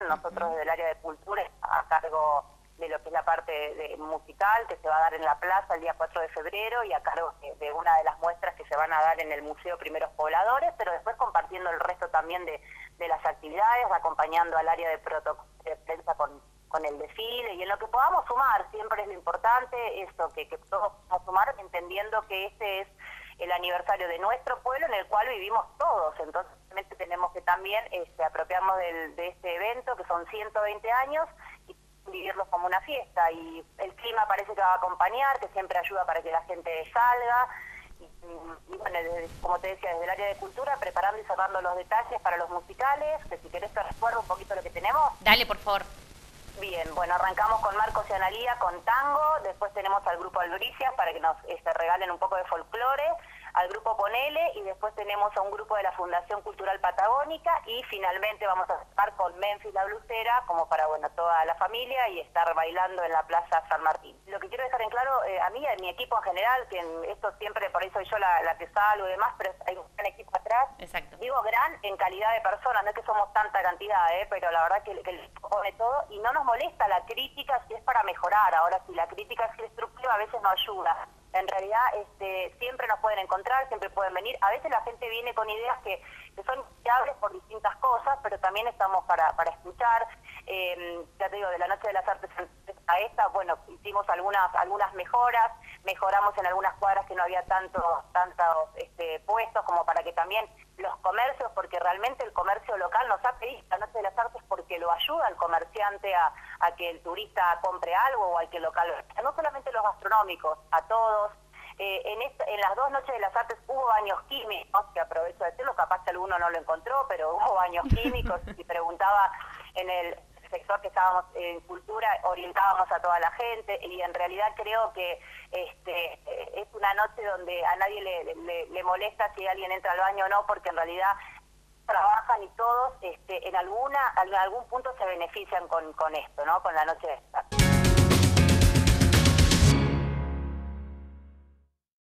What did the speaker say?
Nosotros desde el área de cultura a cargo de lo que es la parte musical que se va a dar en la plaza el día 4 de febrero y a cargo de una de las muestras que se van a dar en el Museo Primeros Pobladores, pero después compartiendo el resto también de las actividades, acompañando al área de protocolo de prensa con el desfile y en lo que podamos sumar. Siempre es lo importante eso, que todos podamos sumar entendiendo que este es el aniversario de nuestro pueblo en el cual vivimos todos, entonces realmente tenemos que también apropiarnos de este evento que son 120 años y vivirlo como una fiesta, y el clima parece que va a acompañar, que siempre ayuda para que la gente salga, y bueno, como te decía, desde el área de cultura, preparando y cerrando los detalles para los musicales, que si querés te recuerdo un poquito lo que tenemos. Dale, por favor. Bien, bueno, arrancamos con Marcos y Analía con tango, después tenemos al grupo Albricias para que nos regalen un poco de folclore, al grupo Ponele, y después tenemos a un grupo de la Fundación Cultural Patagónica, y finalmente vamos a estar con Memphis la Blusera, como para, bueno, toda la familia, y estar bailando en la Plaza San Martín. Lo que quiero dejar en claro, a mí y a mi equipo en general, que en esto siempre, por ahí soy yo la que salgo y demás, pero hay un gran equipo atrás. Exacto. Digo gran en calidad de personas, no es que somos tanta cantidad, pero la verdad que el pone todo, y no nos molesta la crítica si es para mejorar. Ahora, si la crítica es destructiva, a veces no ayuda. En realidad, siempre nos pueden encontrar, siempre pueden venir. A veces la gente viene con ideas que son viables por distintas cosas, pero también estamos para escuchar. Ya te digo, de la Noche de las Artes a esta, bueno, hicimos algunas mejoras, mejoramos en algunas cuadras que no había tantos puestos como para que también los comercios, porque realmente el comercio local nos ha pedido la Noche de las Artes porque lo ayuda al comerciante a que el turista compre algo o al que local, no solamente los gastronómicos, a todos. En las dos Noches de las Artes hubo baños químicos, que aprovecho de decirlo, capaz que alguno no lo encontró, pero hubo baños químicos, y preguntaba en el sector que estábamos en cultura, orientábamos a toda la gente, y en realidad creo que es una noche donde a nadie le molesta si alguien entra al baño o no, porque en realidad trabajan y todos en algún punto se benefician con esto, ¿no? Con la Noche de las Artes.